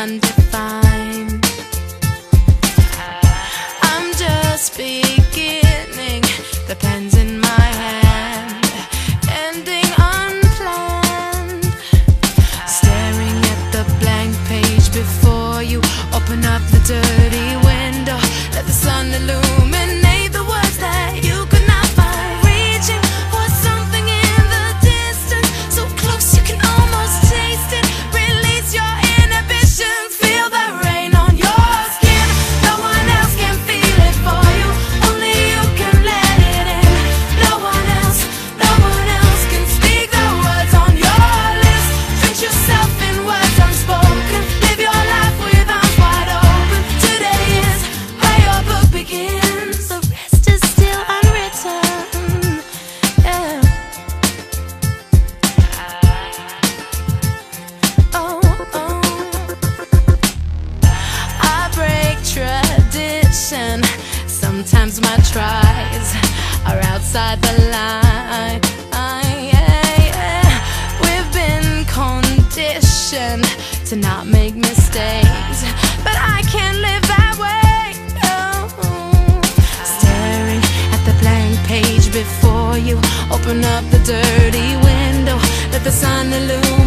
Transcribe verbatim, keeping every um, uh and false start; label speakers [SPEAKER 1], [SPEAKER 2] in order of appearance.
[SPEAKER 1] undefined. I'm just beginning, the pen's in my hand, ending unplanned. Staring at the blank page before you, open up the dirty window, let the sun illuminate the words that you could not find. Reaching for something in the distance, so close you can almost taste it. Release your inhibitions, feel the rain on your skin. No one else can feel it for you, only you can let it in. No one else, no one else can speak the words on your lips. Drench yourself in words unspoken, live your life with arms wide open. Today is where your book begins, the rest is still unwritten. Yeah. Oh, oh. I break tradition. Sometimes my tries are outside the line. Yeah, yeah. We've been conditioned to not make mistakes, but I can't live that way. No. Staring at the blank page before you, open up the dirty window, let the sun illuminate